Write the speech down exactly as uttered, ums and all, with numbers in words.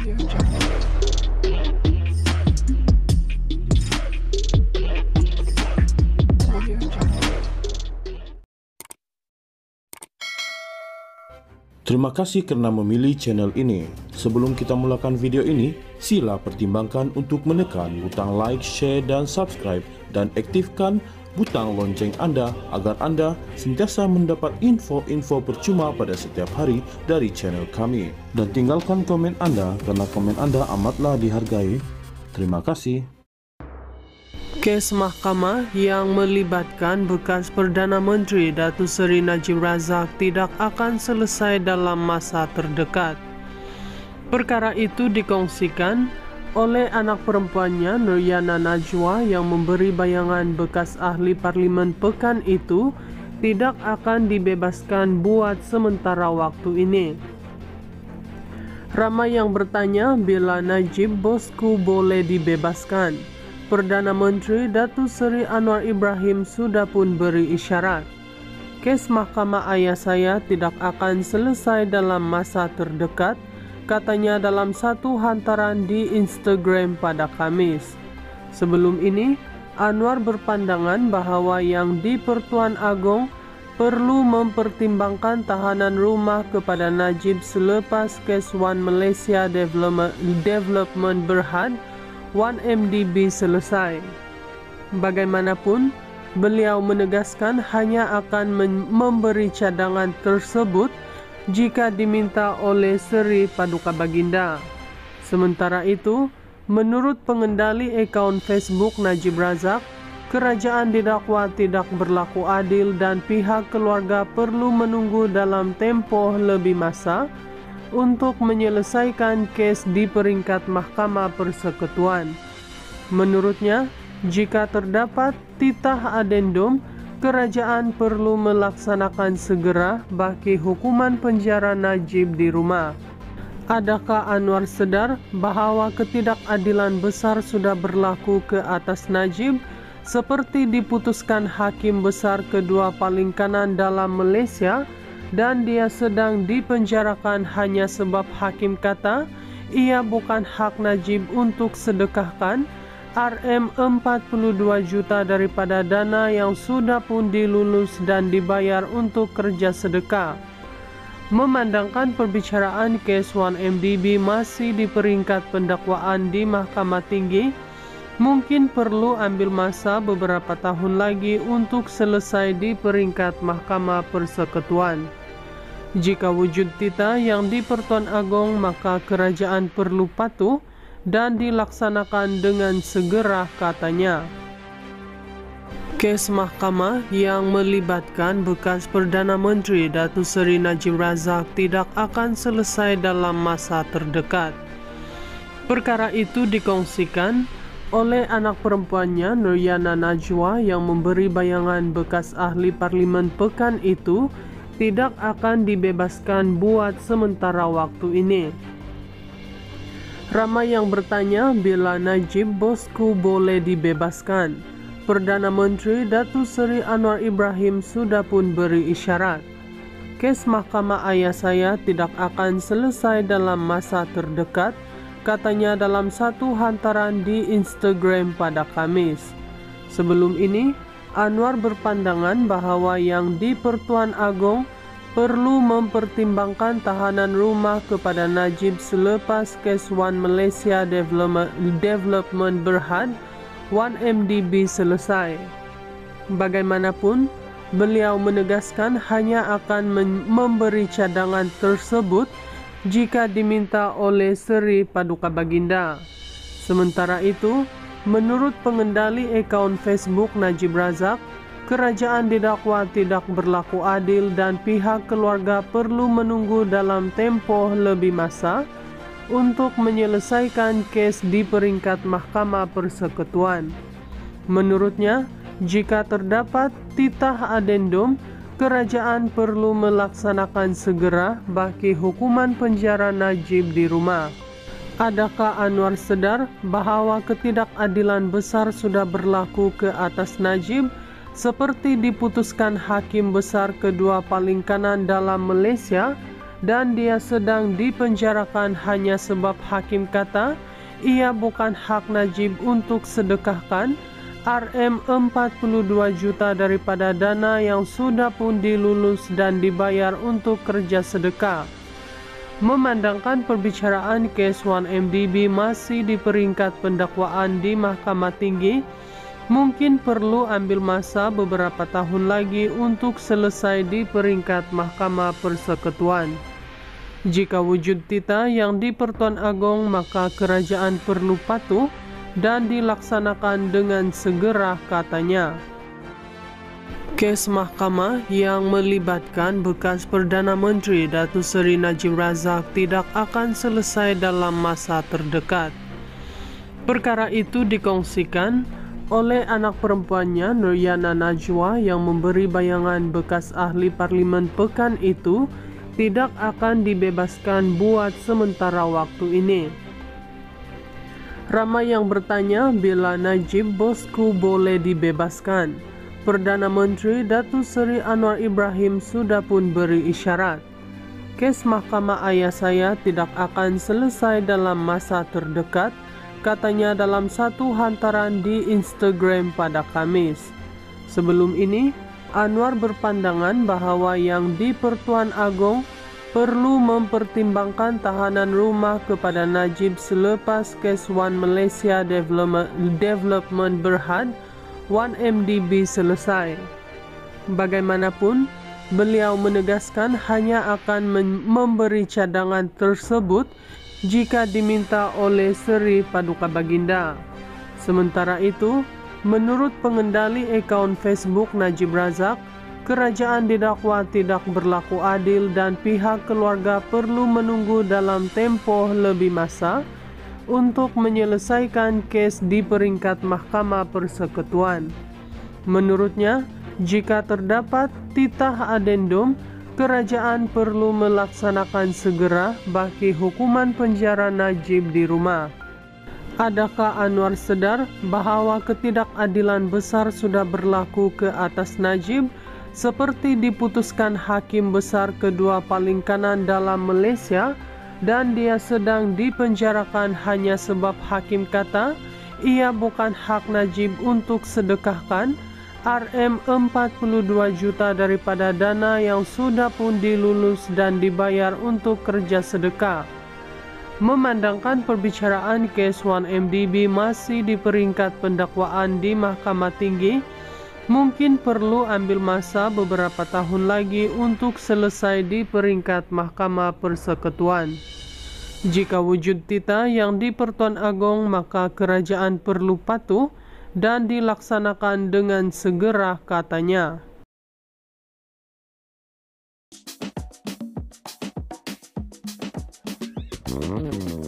Terima kasih karena memilih channel ini. Sebelum kita mulakan video ini, sila pertimbangkan untuk menekan butang like, share, dan subscribe, dan aktifkan butang lonceng Anda agar Anda sentiasa mendapat info-info percuma pada setiap hari dari channel kami. Dan tinggalkan komen Anda karena komen Anda amatlah dihargai. Terima kasih. Kes mahkamah yang melibatkan bekas Perdana Menteri Datuk Seri Najib Razak tidak akan selesai dalam masa terdekat. Perkara itu dikongsikan oleh anak perempuannya Nuryana Najwa yang memberi bayangan bekas ahli parlimen pekan itu tidak akan dibebaskan buat sementara waktu ini. Ramai yang bertanya bila Najib bosku boleh dibebaskan. Perdana Menteri Datuk Seri Anwar Ibrahim sudah pun beri isyarat. Kes mahkamah ayah saya tidak akan selesai dalam masa terdekat, katanya dalam satu hantaran di Instagram pada Kamis. Sebelum ini, Anwar berpandangan bahawa yang di Pertuan Agong perlu mempertimbangkan tahanan rumah kepada Najib selepas kes One Malaysia Development, Development Berhad one M D B selesai. Bagaimanapun, beliau menegaskan hanya akan memberi cadangan tersebut jika diminta oleh Seri Paduka Baginda. Sementara itu, menurut pengendali akaun Facebook Najib Razak, kerajaan didakwa tidak berlaku adil dan pihak keluarga perlu menunggu dalam tempoh lebih masa untuk menyelesaikan kes di peringkat Mahkamah Persekutuan. Menurutnya, jika terdapat titah adendum, kerajaan perlu melaksanakan segera bagi hukuman penjara Najib di rumah. Adakah Anwar sedar bahawa ketidakadilan besar sudah berlaku ke atas Najib seperti diputuskan Hakim Besar kedua paling kanan dalam Malaysia, dan dia sedang dipenjarakan hanya sebab hakim kata ia bukan hak Najib untuk sedekahkan R M empat puluh dua juta daripada dana yang sudah pun dilulus dan dibayar untuk kerja sedekah. Memandangkan perbicaraan kes one M D B masih di peringkat pendakwaan di Mahkamah Tinggi, mungkin perlu ambil masa beberapa tahun lagi untuk selesai di peringkat Mahkamah Persekutuan. Jika wujud titah yang di Pertuan Agong, maka kerajaan perlu patuh dan dilaksanakan dengan segera, katanya. Kes mahkamah yang melibatkan bekas Perdana Menteri Datuk Seri Najib Razak tidak akan selesai dalam masa terdekat. Perkara itu dikongsikan oleh anak perempuannya Nuryana Najwa yang memberi bayangan bekas ahli parlimen pekan itu tidak akan dibebaskan buat sementara waktu ini. Ramai yang bertanya bila Najib bosku boleh dibebaskan. Perdana Menteri Datuk Seri Anwar Ibrahim sudah pun beri isyarat. Kes mahkamah ayah saya tidak akan selesai dalam masa terdekat, katanya dalam satu hantaran di Instagram pada Kamis. Sebelum ini, Anwar berpandangan bahawa yang di Pertuan Agong perlu mempertimbangkan tahanan rumah kepada Najib selepas kes One Malaysia Development, Development Berhad one M D B selesai. Bagaimanapun, beliau menegaskan hanya akan memberi cadangan tersebut jika diminta oleh Seri Paduka Baginda. Sementara itu, menurut pengendali akaun Facebook Najib Razak, kerajaan didakwa tidak berlaku adil dan pihak keluarga perlu menunggu dalam tempoh lebih masa untuk menyelesaikan kes di peringkat Mahkamah Persekutuan. Menurutnya, jika terdapat titah adendum, kerajaan perlu melaksanakan segera bagi hukuman penjara Najib di rumah. Adakah Anwar sedar bahawa ketidakadilan besar sudah berlaku ke atas Najib seperti diputuskan Hakim Besar kedua paling kanan dalam Malaysia, dan dia sedang dipenjarakan hanya sebab hakim kata ia bukan hak Najib untuk sedekahkan R M empat puluh dua juta daripada dana yang sudah pun dilulus dan dibayar untuk kerja sedekah. Memandangkan perbicaraan kes satu M D B masih di peringkat pendakwaan di Mahkamah Tinggi, mungkin perlu ambil masa beberapa tahun lagi untuk selesai di peringkat Mahkamah Persekutuan. Jika wujud tita yang di Pertuan Agong, maka kerajaan perlu patuh dan dilaksanakan dengan segera, katanya. Kes mahkamah yang melibatkan bekas Perdana Menteri Datuk Seri Najib Razak tidak akan selesai dalam masa terdekat. Perkara itu dikongsikan oleh anak perempuannya Nuryana Najwa yang memberi bayangan bekas ahli parlimen pekan itu tidak akan dibebaskan buat sementara waktu ini. Ramai yang bertanya bila Najib bosku boleh dibebaskan. Perdana Menteri Datuk Seri Anwar Ibrahim sudah pun beri isyarat. Kes mahkamah ayah saya tidak akan selesai dalam masa terdekat, katanya dalam satu hantaran di Instagram pada Kamis. Sebelum ini, Anwar berpandangan bahawa yang di Pertuan Agong perlu mempertimbangkan tahanan rumah kepada Najib selepas kes One Malaysia Development, Development Berhad one M D B selesai. Bagaimanapun, beliau menegaskan hanya akan memberi cadangan tersebut jika diminta oleh Seri Paduka Baginda. Sementara itu, menurut pengendali akaun Facebook Najib Razak, kerajaan didakwa tidak berlaku adil dan pihak keluarga perlu menunggu dalam tempoh lebih masa untuk menyelesaikan kes di peringkat Mahkamah Persekutuan. Menurutnya, jika terdapat titah adendum, kerajaan perlu melaksanakan segera bagi hukuman penjara Najib di rumah. Adakah Anwar sedar bahawa ketidakadilan besar sudah berlaku ke atas Najib seperti diputuskan Hakim Besar kedua paling kanan dalam Malaysia dan dia sedang dipenjarakan hanya sebab hakim kata ia bukan hak Najib untuk sedekahkan R M empat puluh dua juta daripada dana yang sudah pun dilulus dan dibayar untuk kerja sedekah. Memandangkan perbicaraan kes satu M D B masih di peringkat pendakwaan di Mahkamah Tinggi, mungkin perlu ambil masa beberapa tahun lagi untuk selesai di peringkat Mahkamah Persekutuan. Jika wujud tita yang di Pertuan Agong, maka kerajaan perlu patuh dan dilaksanakan dengan segera, katanya. Hmm.